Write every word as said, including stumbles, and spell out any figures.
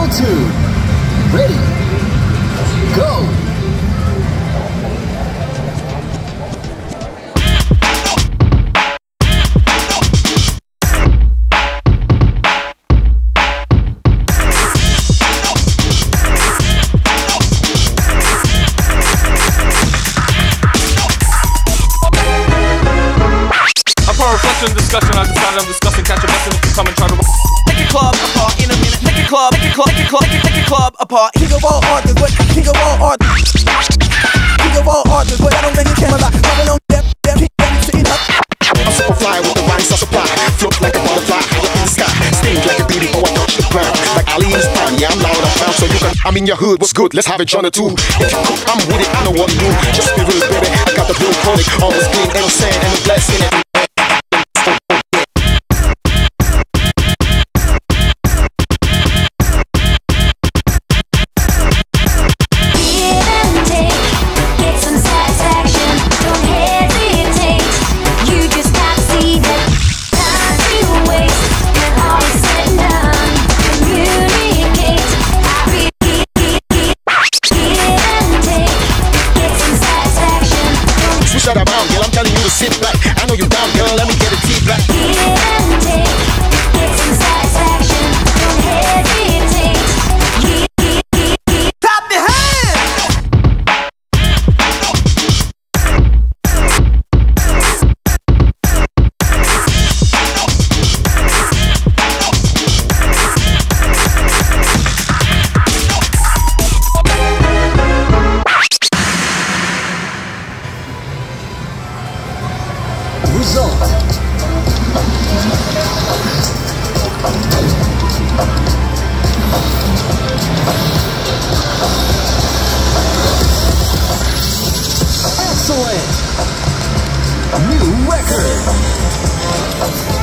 Round two. Ready. Go. Discussion, I decided I'm discussing, catch a blessing if you come and try to take a club apart in a minute, take a club, take a club, take a club, take a club apart. King of all artists, what? King of all artists. King of all artists, what? I don't think you can lie. Coming on them, them, them, sitting up. I'm super fly with the rhymes I supply. Float like a butterfly, high in the sky. Sting like a bee before I touch the ground. Like Ali in his prime, yeah, I'm loud, I'm found. So you can, I'm in your hood, what's good? Let's have a John or two. If you cook, I'm with it, I know what to do. Just be real, baby, I got the blue chronic. All this clean, ain't no sand, ain't no glass in it. Around, girl, I'm telling you to sit back. I know you down, girl, let me get a tea back. Give and take, get some satisfaction. Don't hesitate. Clap your hands! Result. Excellent. New record.